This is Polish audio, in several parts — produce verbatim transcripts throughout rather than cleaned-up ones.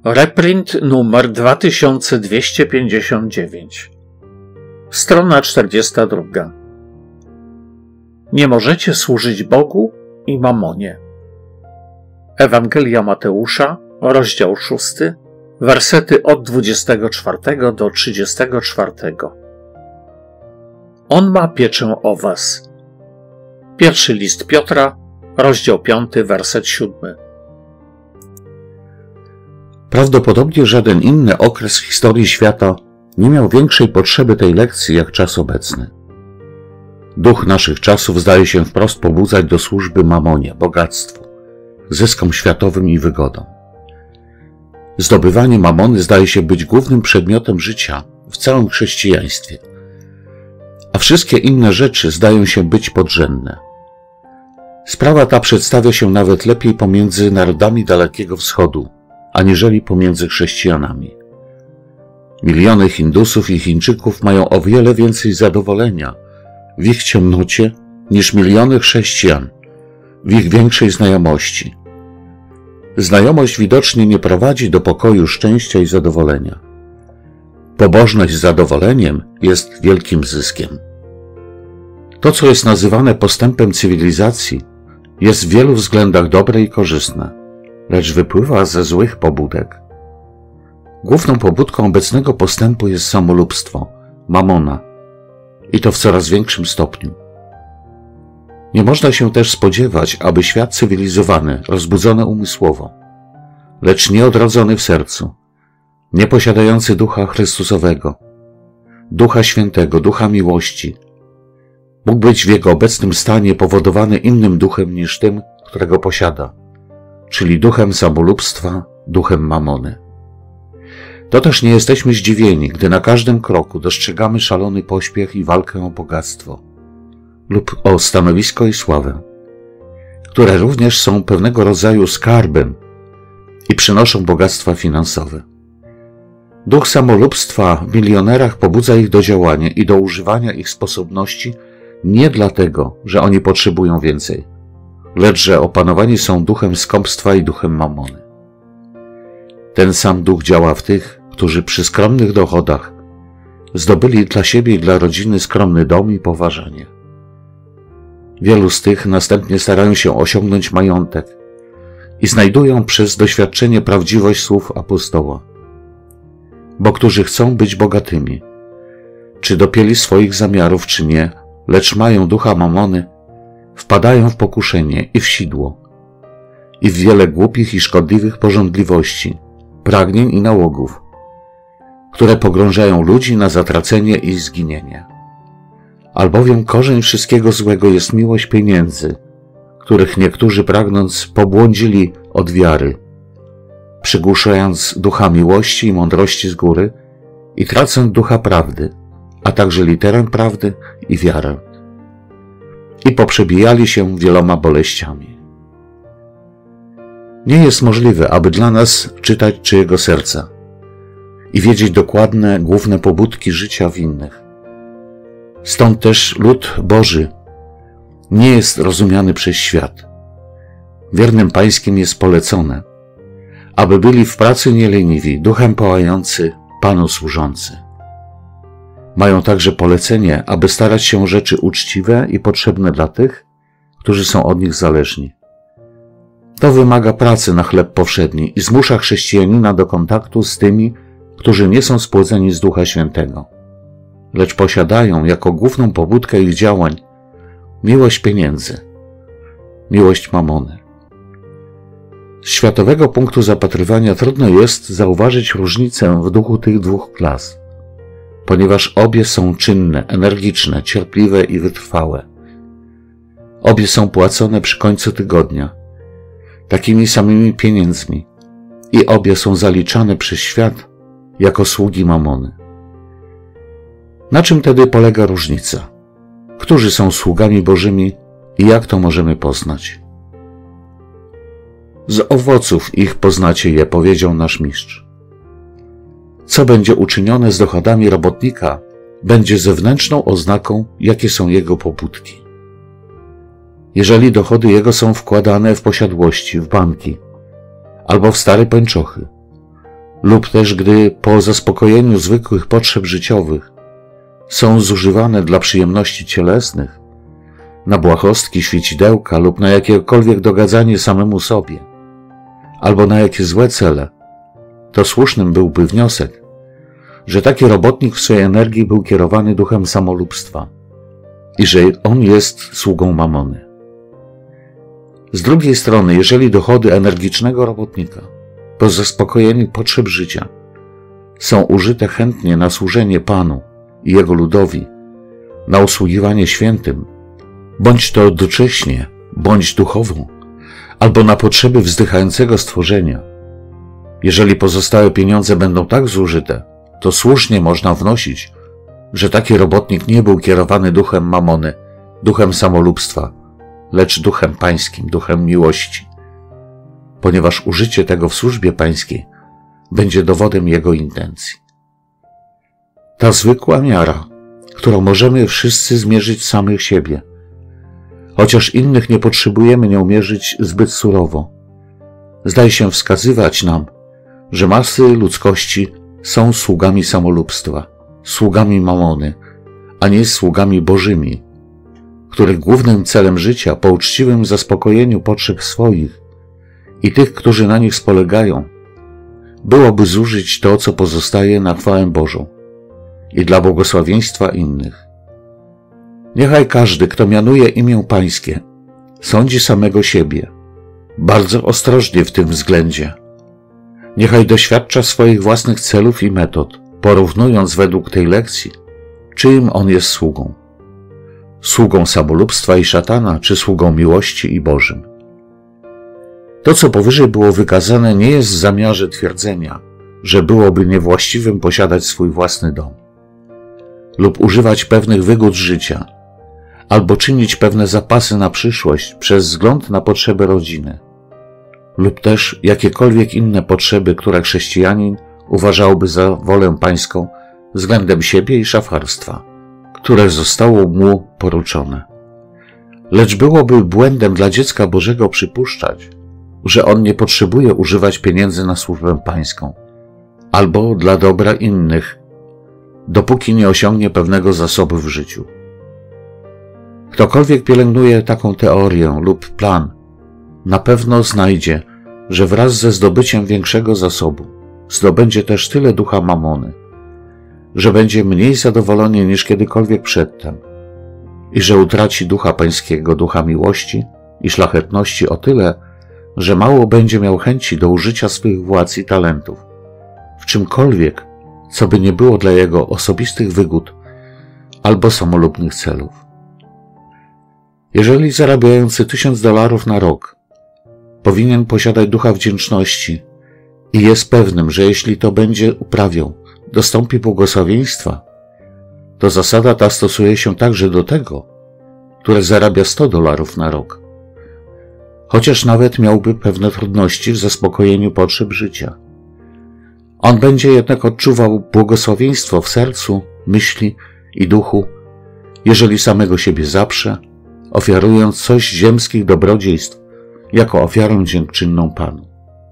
Reprint numer dwa tysiące dwieście pięćdziesiąt dziewięć. Strona czterdziesta druga. Nie możecie służyć Bogu i mamonie. Ewangelia Mateusza, rozdział szósty, wersety od dwudziestego czwartego do trzydziestego czwartego. On ma pieczę o was. Pierwszy list Piotra, rozdział piąty, werset siódmy. Prawdopodobnie żaden inny okres w historii świata nie miał większej potrzeby tej lekcji jak czas obecny. Duch naszych czasów zdaje się wprost pobudzać do służby mamonie, bogactwu, zyskom światowym i wygodom. Zdobywanie mamony zdaje się być głównym przedmiotem życia w całym chrześcijaństwie, a wszystkie inne rzeczy zdają się być podrzędne. Sprawa ta przedstawia się nawet lepiej pomiędzy narodami Dalekiego Wschodu, aniżeli pomiędzy chrześcijanami. Miliony Hindusów i Chińczyków mają o wiele więcej zadowolenia w ich ciemnocie niż miliony chrześcijan w ich większej znajomości. Znajomość widocznie nie prowadzi do pokoju, szczęścia i zadowolenia. Pobożność z zadowoleniem jest wielkim zyskiem. To, co jest nazywane postępem cywilizacji, jest w wielu względach dobre i korzystne, lecz wypływa ze złych pobudek. Główną pobudką obecnego postępu jest samolubstwo, mamona, i to w coraz większym stopniu. Nie można się też spodziewać, aby świat cywilizowany, rozbudzony umysłowo, lecz nieodrodzony w sercu, nie posiadający Ducha Chrystusowego, Ducha Świętego, Ducha Miłości, mógł być w jego obecnym stanie powodowany innym duchem niż tym, którego posiada, czyli duchem samolubstwa, duchem mamony. To też nie jesteśmy zdziwieni, gdy na każdym kroku dostrzegamy szalony pośpiech i walkę o bogactwo lub o stanowisko i sławę, które również są pewnego rodzaju skarbem i przynoszą bogactwa finansowe. Duch samolubstwa w milionerach pobudza ich do działania i do używania ich sposobności nie dlatego, że oni potrzebują więcej, lecz że opanowani są duchem skąpstwa i duchem mamony. Ten sam duch działa w tych, którzy przy skromnych dochodach zdobyli dla siebie i dla rodziny skromny dom i poważanie. Wielu z tych następnie starają się osiągnąć majątek i znajdują przez doświadczenie prawdziwość słów apostoła. Bo którzy chcą być bogatymi, czy dopięli swoich zamiarów, czy nie, lecz mają ducha mamony, wpadają w pokuszenie i w sidło, i w wiele głupich i szkodliwych pożądliwości, pragnień i nałogów, które pogrążają ludzi na zatracenie i zginienie. Albowiem korzeń wszystkiego złego jest miłość pieniędzy, których niektórzy pragnąc pobłądzili od wiary, przygłuszając ducha miłości i mądrości z góry i tracąc ducha prawdy, a także literę prawdy i wiarę. I poprzebijali się wieloma boleściami. Nie jest możliwe, aby dla nas czytać czyjego serca i wiedzieć dokładne, główne pobudki życia w innych. Stąd też lud Boży nie jest rozumiany przez świat. Wiernym Pańskim jest polecone, aby byli w pracy nieleniwi, duchem pałający, Panu służący. Mają także polecenie, aby starać się o rzeczy uczciwe i potrzebne dla tych, którzy są od nich zależni. To wymaga pracy na chleb powszedni i zmusza chrześcijanina do kontaktu z tymi, którzy nie są spłodzeni z Ducha Świętego, lecz posiadają jako główną pobudkę ich działań miłość pieniędzy, miłość mamony. Z światowego punktu zapatrywania trudno jest zauważyć różnicę w duchu tych dwóch klas, ponieważ obie są czynne, energiczne, cierpliwe i wytrwałe. Obie są płacone przy końcu tygodnia takimi samymi pieniędzmi i obie są zaliczane przez świat jako sługi mamony. Na czym tedy polega różnica? Którzy są sługami Bożymi i jak to możemy poznać? Z owoców ich poznacie je, powiedział nasz mistrz. Co będzie uczynione z dochodami robotnika, będzie zewnętrzną oznaką, jakie są jego pobudki. Jeżeli dochody jego są wkładane w posiadłości, w banki albo w stare pończochy, lub też gdy po zaspokojeniu zwykłych potrzeb życiowych są zużywane dla przyjemności cielesnych, na błahostki, świecidełka lub na jakiekolwiek dogadzanie samemu sobie, albo na jakie złe cele, to słusznym byłby wniosek, że taki robotnik w swojej energii był kierowany duchem samolubstwa i że on jest sługą mamony. Z drugiej strony, jeżeli dochody energicznego robotnika po zaspokojeniu potrzeb życia są użyte chętnie na służenie Panu i Jego ludowi, na usługiwanie świętym, bądź to docześnie, bądź duchowo, albo na potrzeby wzdychającego stworzenia, jeżeli pozostałe pieniądze będą tak zużyte, to słusznie można wnosić, że taki robotnik nie był kierowany duchem mamony, duchem samolubstwa, lecz duchem pańskim, duchem miłości, ponieważ użycie tego w służbie pańskiej będzie dowodem jego intencji. Ta zwykła miara, którą możemy wszyscy zmierzyć samych siebie, chociaż innych nie potrzebujemy nią mierzyć zbyt surowo, zdaje się wskazywać nam, że masy ludzkości są sługami samolubstwa, sługami mamony, a nie sługami bożymi, których głównym celem życia po uczciwym zaspokojeniu potrzeb swoich i tych, którzy na nich spolegają, byłoby zużyć to, co pozostaje na chwałę Bożą i dla błogosławieństwa innych. Niechaj każdy, kto mianuje imię Pańskie, sądzi samego siebie, bardzo ostrożnie w tym względzie. Niechaj doświadcza swoich własnych celów i metod, porównując według tej lekcji, czyim on jest sługą. Sługą samolubstwa i szatana, czy sługą miłości i Bożym. To, co powyżej było wykazane, nie jest w zamiarze twierdzenia, że byłoby niewłaściwym posiadać swój własny dom, lub używać pewnych wygód życia, albo czynić pewne zapasy na przyszłość przez wzgląd na potrzeby rodziny, lub też jakiekolwiek inne potrzeby, które chrześcijanin uważałby za wolę pańską względem siebie i szafarstwa, które zostało mu poruczone. Lecz byłoby błędem dla dziecka Bożego przypuszczać, że on nie potrzebuje używać pieniędzy na służbę pańską albo dla dobra innych, dopóki nie osiągnie pewnego zasobu w życiu. Ktokolwiek pielęgnuje taką teorię lub plan, na pewno znajdzie, że wraz ze zdobyciem większego zasobu zdobędzie też tyle ducha mamony, że będzie mniej zadowolony niż kiedykolwiek przedtem i że utraci ducha pańskiego, ducha miłości i szlachetności o tyle, że mało będzie miał chęci do użycia swych władz i talentów w czymkolwiek, co by nie było dla jego osobistych wygód albo samolubnych celów. Jeżeli zarabiający tysiąc dolarów na rok powinien posiadać ducha wdzięczności i jest pewnym, że jeśli to będzie uprawiał, dostąpi błogosławieństwa, to zasada ta stosuje się także do tego, który zarabia sto dolarów na rok, chociaż nawet miałby pewne trudności w zaspokojeniu potrzeb życia. On będzie jednak odczuwał błogosławieństwo w sercu, myśli i duchu, jeżeli samego siebie zaprze, ofiarując coś ziemskich dobrodziejstw jako ofiarę dziękczynną Panu.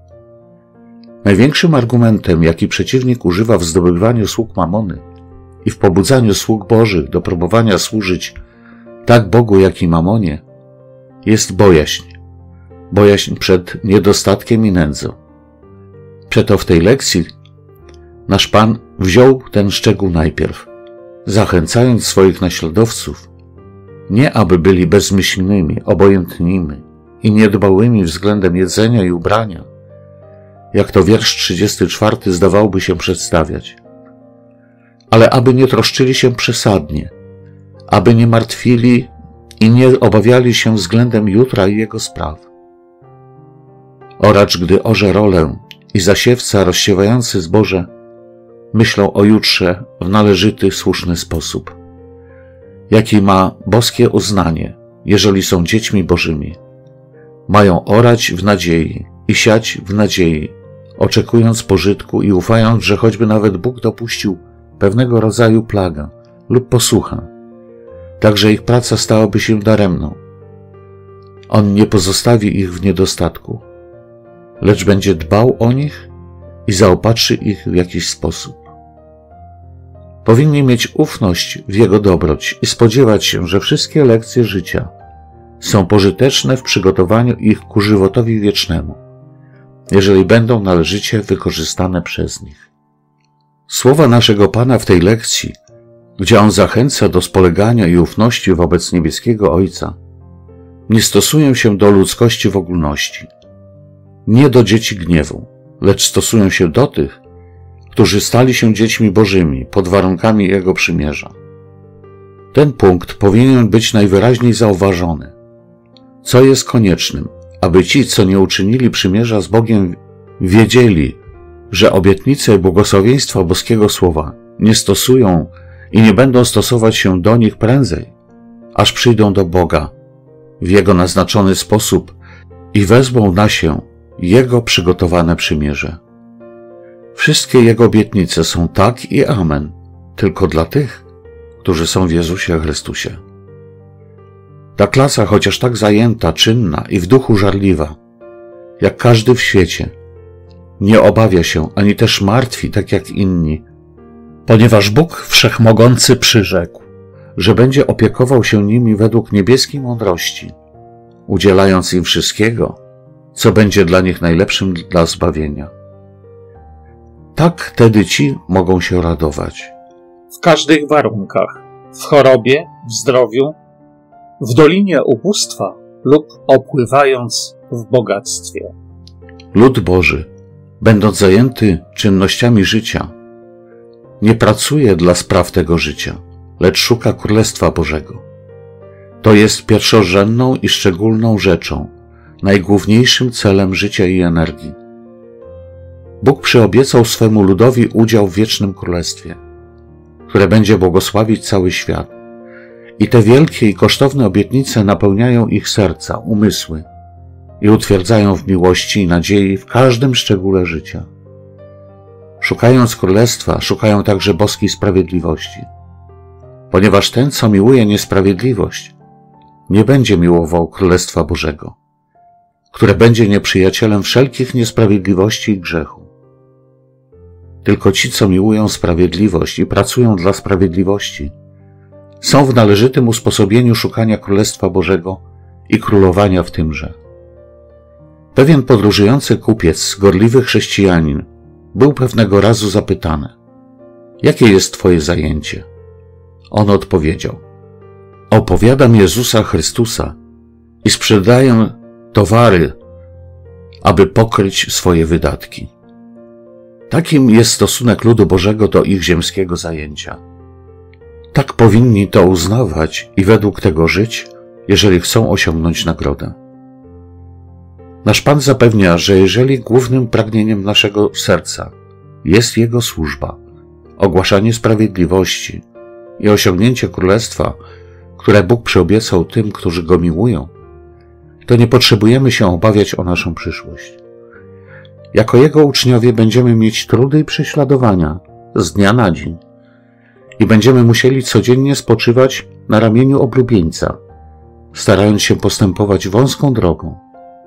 Największym argumentem, jaki przeciwnik używa w zdobywaniu sług mamony i w pobudzaniu sług Bożych do próbowania służyć tak Bogu, jak i mamonie, jest bojaźń. Bojaźń przed niedostatkiem i nędzą. Przeto w tej lekcji nasz Pan wziął ten szczegół najpierw, zachęcając swoich naśladowców, nie aby byli bezmyślnymi, obojętnymi i niedbałymi względem jedzenia i ubrania, jak to wiersz trzydziesty czwarty zdawałby się przedstawiać, ale aby nie troszczyli się przesadnie, aby nie martwili i nie obawiali się względem jutra i jego spraw. Oracz, gdy orze rolę i zasiewca rozsiewający zboże myślą o jutrze w należyty, słuszny sposób, jaki ma boskie uznanie, jeżeli są dziećmi Bożymi. Mają orać w nadziei i siać w nadziei, oczekując pożytku i ufając, że choćby nawet Bóg dopuścił pewnego rodzaju plagę lub posłuchę, także ich praca stałaby się daremną. On nie pozostawi ich w niedostatku, lecz będzie dbał o nich i zaopatrzy ich w jakiś sposób. Powinni mieć ufność w Jego dobroć i spodziewać się, że wszystkie lekcje życia są pożyteczne w przygotowaniu ich ku żywotowi wiecznemu, jeżeli będą należycie wykorzystane przez nich. Słowa naszego Pana w tej lekcji, gdzie On zachęca do spolegania i ufności wobec niebieskiego Ojca, nie stosują się do ludzkości w ogólności, nie do dzieci gniewu, lecz stosują się do tych, którzy stali się dziećmi Bożymi pod warunkami Jego przymierza. Ten punkt powinien być najwyraźniej zauważony, co jest koniecznym, aby ci, co nie uczynili przymierza z Bogiem, wiedzieli, że obietnice i błogosławieństwa boskiego słowa nie stosują i nie będą stosować się do nich prędzej, aż przyjdą do Boga w Jego naznaczony sposób i wezmą na się Jego przygotowane przymierze. Wszystkie Jego obietnice są tak i amen, tylko dla tych, którzy są w Jezusie Chrystusie. Ta klasa, chociaż tak zajęta, czynna i w duchu żarliwa, jak każdy w świecie, nie obawia się ani też martwi tak jak inni, ponieważ Bóg Wszechmogący przyrzekł, że będzie opiekował się nimi według niebieskiej mądrości, udzielając im wszystkiego, co będzie dla nich najlepszym dla zbawienia. Tak wtedy ci mogą się radować. W każdych warunkach, w chorobie, w zdrowiu, w dolinie ubóstwa lub opływając w bogactwie. Lud Boży, będąc zajęty czynnościami życia, nie pracuje dla spraw tego życia, lecz szuka Królestwa Bożego. To jest pierwszorzędną i szczególną rzeczą, najgłówniejszym celem życia i energii. Bóg przyobiecał swemu ludowi udział w wiecznym królestwie, które będzie błogosławić cały świat. I te wielkie i kosztowne obietnice napełniają ich serca, umysły i utwierdzają w miłości i nadziei w każdym szczególe życia. Szukając królestwa, szukają także boskiej sprawiedliwości, ponieważ ten, co miłuje niesprawiedliwość, nie będzie miłował Królestwa Bożego, które będzie nieprzyjacielem wszelkich niesprawiedliwości i grzechu. Tylko ci, co miłują sprawiedliwość i pracują dla sprawiedliwości, są w należytym usposobieniu szukania Królestwa Bożego i królowania w tymże. Pewien podróżujący kupiec, gorliwy chrześcijanin, był pewnego razu zapytany: jakie jest twoje zajęcie? On odpowiedział: opowiadam Jezusa Chrystusa i sprzedaję towary, aby pokryć swoje wydatki. Takim jest stosunek ludu Bożego do ich ziemskiego zajęcia. Tak powinni to uznawać i według tego żyć, jeżeli chcą osiągnąć nagrodę. Nasz Pan zapewnia, że jeżeli głównym pragnieniem naszego serca jest Jego służba, ogłaszanie sprawiedliwości i osiągnięcie królestwa, które Bóg przyobiecał tym, którzy Go miłują, to nie potrzebujemy się obawiać o naszą przyszłość. Jako Jego uczniowie będziemy mieć trudy i prześladowania z dnia na dzień i będziemy musieli codziennie spoczywać na ramieniu oblubieńca, starając się postępować wąską drogą.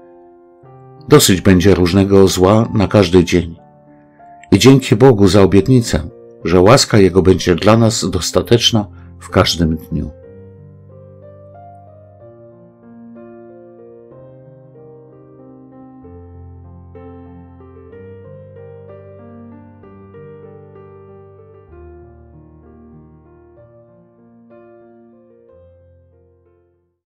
Dosyć będzie różnego zła na każdy dzień i dzięki Bogu za obietnicę, że łaska Jego będzie dla nas dostateczna w każdym dniu.